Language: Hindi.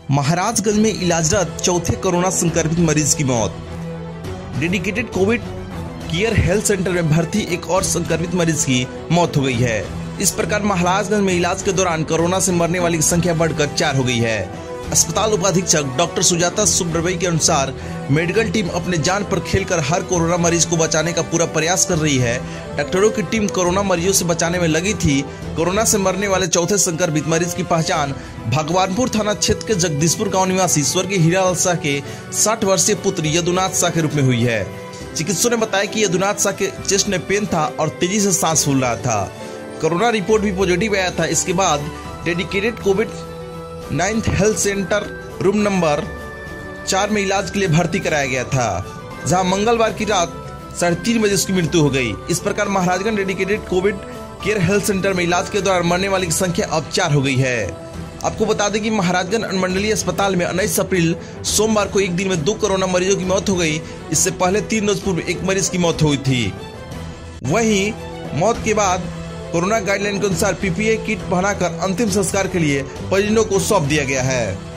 महाराजगंज में इलाजरत चौथे कोरोना संक्रमित मरीज की मौत। Dedicated covid care health centre में भर्ती एक और संक्रमित मरीज की मौत हो गई है। इस प्रकार महाराजगंज में इलाज के दौरान कोरोना से मरने वाली की संख्या बढ़कर 4 हो गई है। अस्पताल उपाधीक्षक डॉक्टर सुजाता सुब्रमण्यम के अनुसार मेडिकल टीम अपने जान पर खेलकर हर कोरोना मरीज को बचाने का पूरा प्रयास कर रही है। डॉक्टरों की टीम कोरोना मरीजों से बचाने में लगी थी। कोरोना से मरने वाले चौथे संक्रमित मरीज की पहचान भगवानपुर थाना क्षेत्र के जगदीशपुर गांव निवासी स्वर्गीय हीरालाल शाह के 60 वर्षीय पुत्र यदुनाथ शाह के रूप में हुई है। चिकित्सकों ने बताया कि यदुनाथ शाह के चेस्ट में पेन था और तेजी से सांस फूल रहा था। कोरोना रिपोर्ट भी पॉजिटिव आया था। इसके बाद dedicated covid 9th health centre room number 4 में इलाज के लिए भर्ती कराया गया था, जहां मंगलवार की रात 3:30 बजे उसकी मृत्यु हो गई। इस प्रकार Maharajganj dedicated covid care health centre में इलाज के दौरान मरने वाली की संख्या अब 4 हो गई है। आपको बता दें कि महाराजगंज अनुमंडलीय अस्पताल में 19 अप्रैल सोमवार को एक दिन में 2 कोरोना मरीजों की मौत हो गई। इससे पहले 3 रोज पूर्व एक मरीज की मौत हुई थी। वहीं मौत के बाद कोरोना गाइडलाइन के अनुसार पीपीई किट पहनाकर अंतिम संस्कार के लिए परिजनों को सौंप दिया गया है।